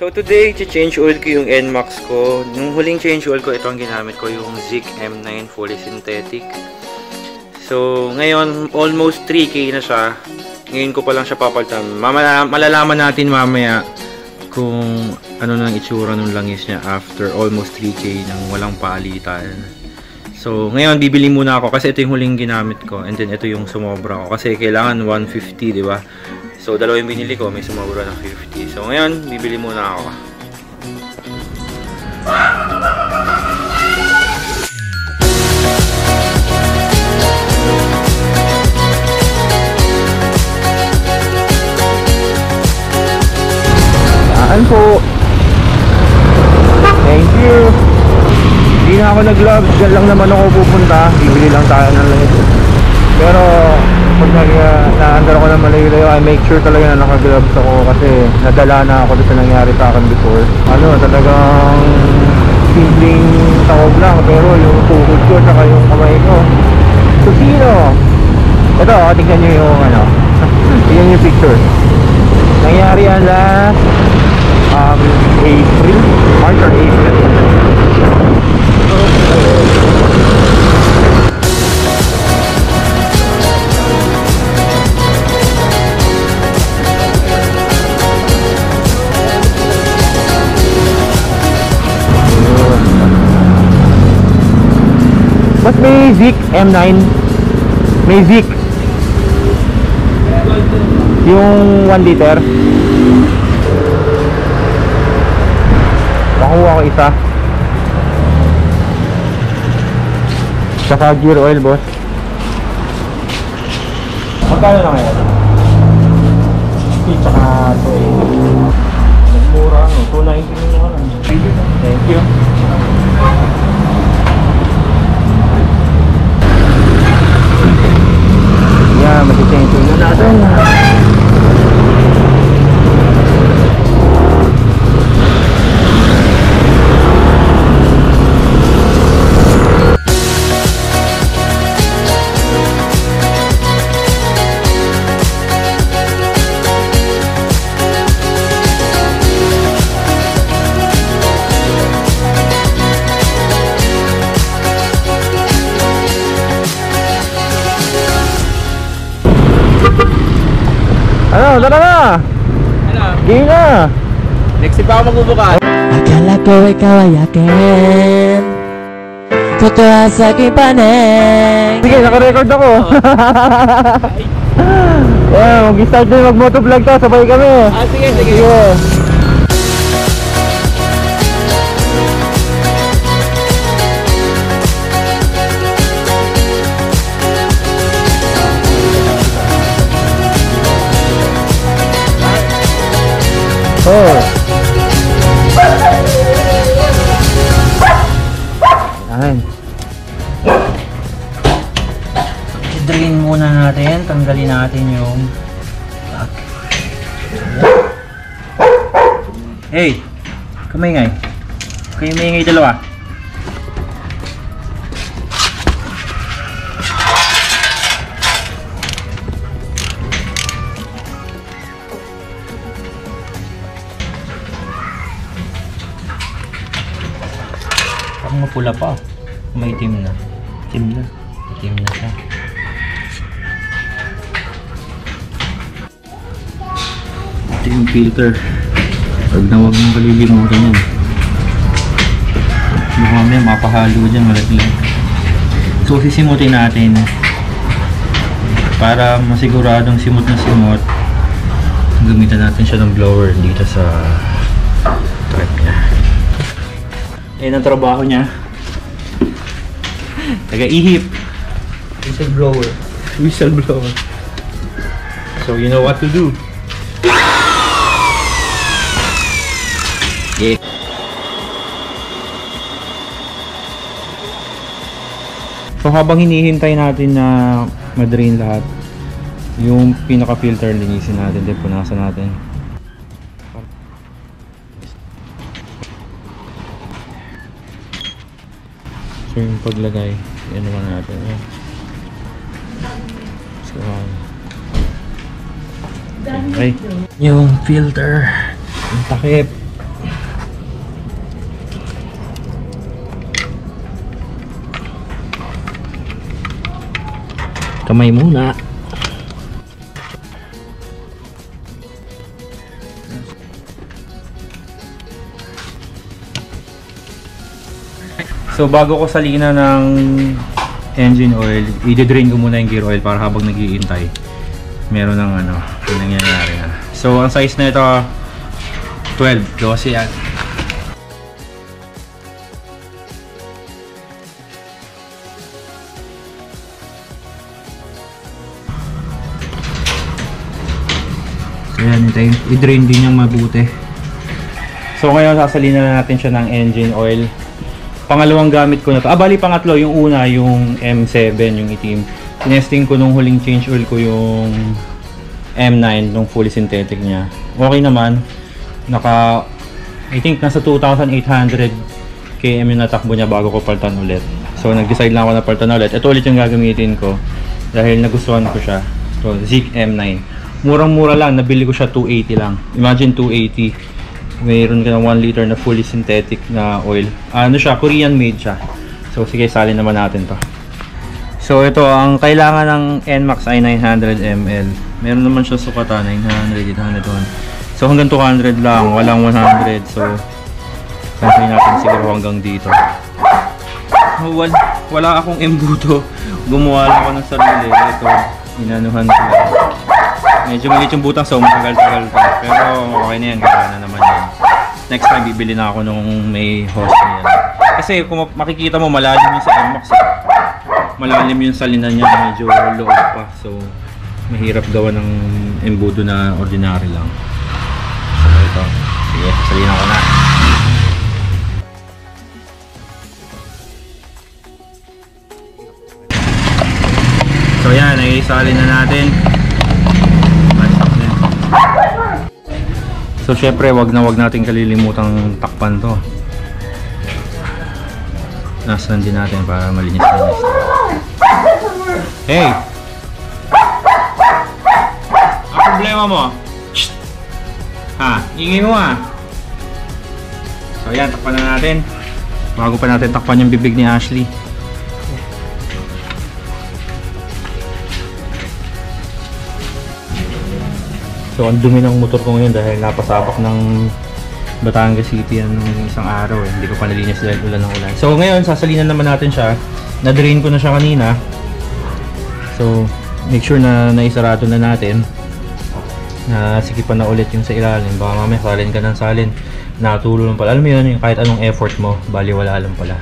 So today, change oil ko yung NMAX ko. Nung huling change oil ko, ito ang ginamit ko, yung Zik M9 fully synthetic. So ngayon, almost 3K na siya. Ngayon ko pa lang siya papalitan. Malalaman natin mamaya kung ano nang itsura ng langis niya after almost 3K nang walang palitan. So ngayon, bibili muna ako kasi ito yung huling ginamit ko. And then ito yung sumobra ko kasi kailangan 150, di ba? So, dalawa yung binili ko, may sumabura ng 50. So, ngayon, bibili muna ako. Saan po? Thank you. Hindi na ako nag-gloves. Diyan lang naman ako pupunta. Bibili lang tayo ng langis. Pero, pag na-under ako ng malayo-layo, I make sure talaga na naka-gloves ako kasi nadala na ako dito nangyari sa akin before. Talagang simpleng tawag lang pero yung tuhod ko saka yung kamay ko. So, sino? Ito, tingnan nyo yung tingnan nyo yung picture. Nangyari yan last April, March or April. Ba't may Zik M9? May Zik yung 1 liter. Makuha ko isa. Saka gear oil, boss. Magkano na ngayon? Saka 280. Mura, 290 na. Thank you. Yeah, mag-change na natin. Tara na! Game na! Next pa ako magbubukas. Akala ko ikaw ay akin, totoo sa aking paneng. Sige, naka-record ako. Yeah, mag-start din mag-motovlog to, sabay kami. Sige, sige. Oh. Ayan. I-drain muna natin, tanggalin natin yung lock. Hey, kamay kayo maingay dalawa. Mapula pa. May itim na. Itim na siya. Ito yung filter. Huwag mong kalilimutan yan. Baka mamaya mapahalo dyan, malaglag. So sisimutin natin para masiguradong simot na simot. Gamitan natin siya ng blower dito sa trap niya. Yan ang trabaho niya. Taga-ihip. Whistleblower. So you know what to do. Yeah. So habang hinihintay natin na ma-drain lahat, yung pinaka-filter linisin natin, then punasan natin. So yung paglagay, yan naman natin. So, okay. Yung filter, yung takip, kamay muna. So bago ko salina ng engine oil, i-drain ko muna yung gear oil para habang nag-iintay meron ng ano, yung nangyayari na. So ang size na ito 12, 12 yan. So yan, i-drain din yung mabuti. So ngayon sasalina na natin siya ng engine oil. Pangalawang gamit ko na to. Bali pangatlo, yung una yung M7, yung itim. Tinesting ko nung huling change oil ko yung M9 nung fully synthetic niya. Okay naman. I think nasa 2,800 km yung natakbo niya bago ko paltan ulit. So nag-decide lang ako na paltan ulit. Ito ulit yung gagamitin ko dahil nagustuhan ko siya. So Zik M9. Murang-mura lang, nabili ko siya 280 lang. Imagine 280. Mayroon ka ng 1 liter na fully synthetic na oil. Ano siya, Korean made siya. So sige, salin naman natin to. So ito, ang kailangan ng NMAX ay 900 ml. Meron naman siya sukatan, 900, 800, 1. So hanggang 200 lang, walang 100. So cancel natin siguro hanggang dito. Wala akong embudo. Gumawa lang ako ng sarili. Ito, inanuhan ko lang. Medyo maliit yung butang, so matagal-tagal pa. Pero okay na yan, gana naman yan. Next time bibili na ako nung may hose na yan. Kasi kung makikita mo, malalim yung sa NMAX. Malalim yung salinan niya, medyo loob pa. So mahirap gawa ng embudo na ordinary lang. So ito, sige, salinan ko na. So yan, naisalin na natin. So syempre, wag natin kalilimutang takpan to. Nasaan din natin para malinis-linis. Hey! Ang problema mo? Shh! Ha? Ingay mo ah! So yan, takpan na natin. Bago pa natin takpan yung bibig ni Ashley. So ang dumi ng motor ko ngayon dahil napasabak ng Batangas City nung isang araw eh. Hindi ko pa nalinis dahil ulan ng ulan. So ngayon sasalinan naman natin siya. Na-drain ko na siya kanina. So make sure na naisarado na natin. Na sikipan na ulit yung sa ilalim. Baka mamaya salin ka ng salin. Natulo lang pala. Alam mo yun, yung kahit anong effort mo, bali wala lang pala.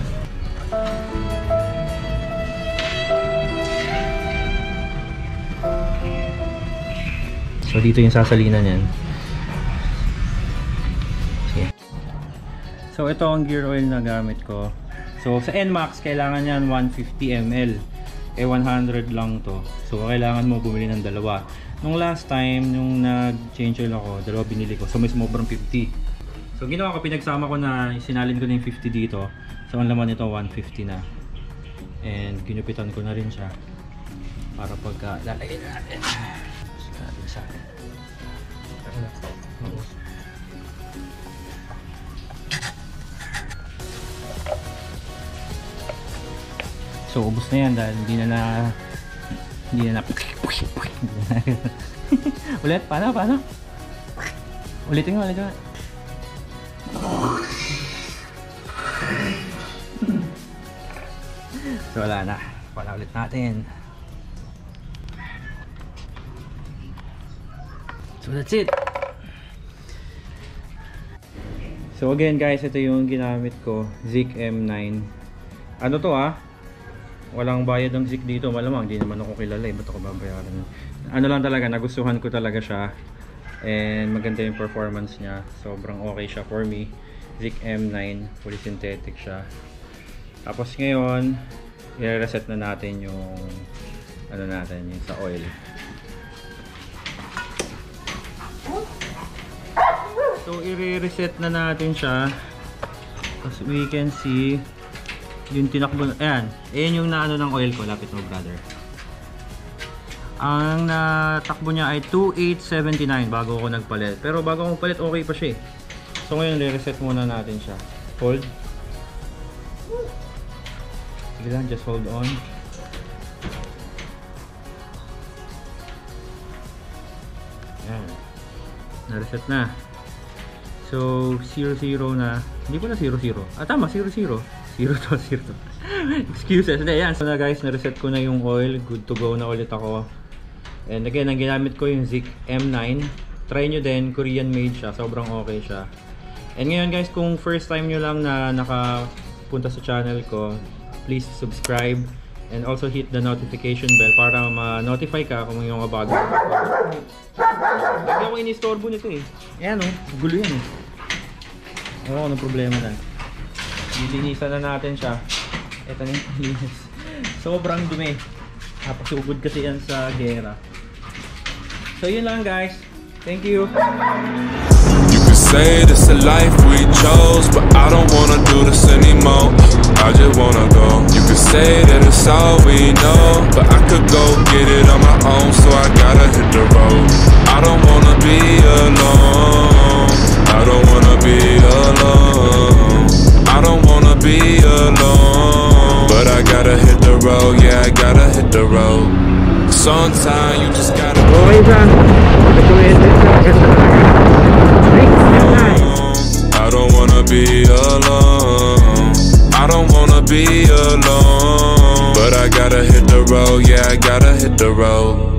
So dito yung sasalinan yan. Sige. So ito ang gear oil na gamit ko. So sa NMAX kailangan yan 150 ml. 100 lang to. So kailangan mo bumili ng dalawa. Nung last time, nung nag-change oil ako, dalawa binili ko. So may sobrang 50. So ginawa ko, pinagsama ko na, sinalin ko na yung 50 dito. So ang laman nito 150 na. And ginupitan ko na rin siya. Para pagka lalagay natin. Sa akin. So ubos na yan dahil hindi na ulit, paano? Ulitin nga. So wala na, ulit natin. So that's it. So again guys, ito yung ginamit ko, Zik M9. Ano to walang bayad ng Zik dito, malamang di naman ako kilala ba't ako babayaran. Ano lang talaga, nagustuhan ko talaga siya. And maganda yung performance niya, sobrang okay siya for me. Zik M9, fully synthetic siya. Tapos ngayon, i-reset na natin yung yung sa oil. So i-reset na natin siya. As we can see, yung tinakbo na, ayan yung naano ng oil ko, lapit mo brother. Ang natakbo niya ay 2879 bago ako nagpalit. Pero bago ako palit, okay pa siya. So ngayon, i-reset muna natin siya. Hold. Sige lang, just hold on. Na-reset na. So, 0-0 na. Hindi pala 0-0. Ah, tama, 0-0. 0-2. Excuses. Hindi, yan. So na guys, na-reset ko na yung oil. Good to go na ulit ako. And again, ang ginamit ko yung Zik M9. Try nyo din. Korean made siya. Sobrang okay siya. And ngayon guys, kung first time nyo lang na nakapunta sa channel ko, please subscribe. And also hit the notification bell para ma-notify ka kung yung mga bago. Lagi ako inistorbo nito eh. Ayan oh, gulo yan eh. Oo, anong problema na. Lilinisan na natin siya. Ito na yung linis. Sobrang dumi. Napasugod kasi yan sa gera. So yun lang guys. Thank you. You can say this a life we chose, but I don't wanna do this anymore. I just wanna go. You can say that it's all we know, but I could go get it on my own, so I gotta hit the road. I don't wanna be alone. I don't wanna be alone. I don't wanna be alone, but I gotta hit the road. Yeah, I gotta hit the road. Sometimes you just gotta. Okay siya. I don't wanna be alone. I don't wanna be alone, but I gotta hit the road. Yeah, I gotta hit the road.